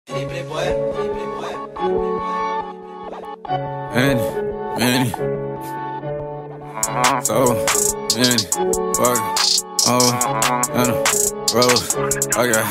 Many, so many, fuck, road, I got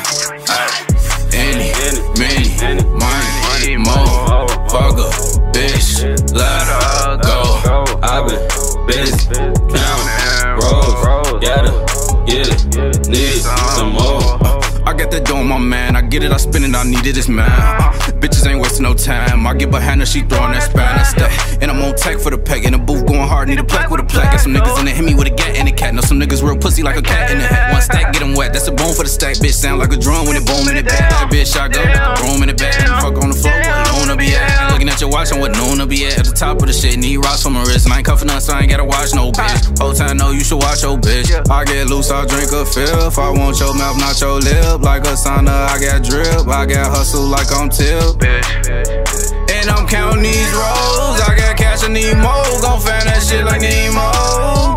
many, money, more, fuck a bitch, let her go. I been busy, counting rolls, gotta get it, need some more. I got that dough, my man, I get it, I spend it, I need it, it's mine. Bitches ain't wasting no time, I get behind her, she throwing that spine, that's that. And I'm on tech for the pack, in the booth going hard, need a plaque with a plaque. Got some niggas in there, hit me with a gat and a cat. Know some niggas real pussy like a cat in the hat. One stack, get them wet, that's a bone for the stack. Bitch sound like a drum when it boom in the back. That bitch I go, room in the back, fuck on the floor, what known to be at. Looking at your watch on what known to be at the top of the shit, need rocks on my wrist. And I ain't cuffing none, so I ain't gotta watch no bitch. Whole time know you should watch your bitch. I get loose, I'll drink a fifth. I want your mouth, not your lip. Like a sauna, I got drip, I got hustle like I'm Tip. And I'm counting these rolls, I got cash, I need more. Gon' fan that shit like Nemo.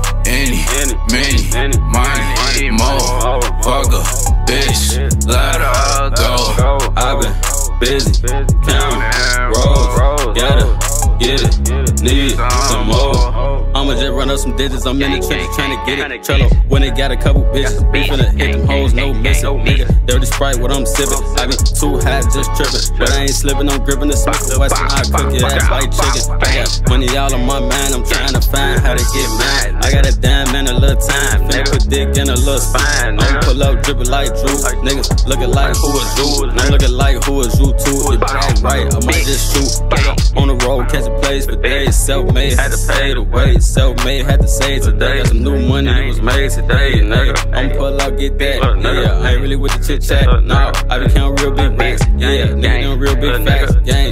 Many, money, more. Fuck a bitch, let her go. I been busy, counting rolls, gotta get it, need some more. I'ma just run up some digits, I'm in the trenches tryna get it. Trello, when it got a couple bitches, we finna hit them hoes, no missing. Nigga, dirty Sprite, what I'm sippin'. I been too high, just trippin'. But I ain't slippin', I'm grippin' the Smith & Wesson. I cook your ass like chicken. I got money all on my mind, I'm tryna find how to get mine. I got a dime and a little time, finna put dick in a little spine. I'ma pull up, drippin' like Drew. Niggas lookin' like who is you, I'm lookin' like who is you too. If I'm right, I might just shoot. On the road, catchin' plays for days. Self-made, had to pay the way. Self-made, had to say today. Got some new money that was made today, nigga. I'ma pull up, get that, nigga. I ain't really with the chit-chat, no. I be counting real big racks, yeah. Nigga doing real big facts, gang.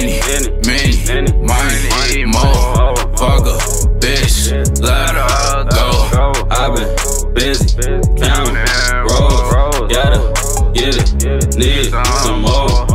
Many, money, more. Fuck a bitch, let her go. I been busy, counting rolls, gotta get it, need some more.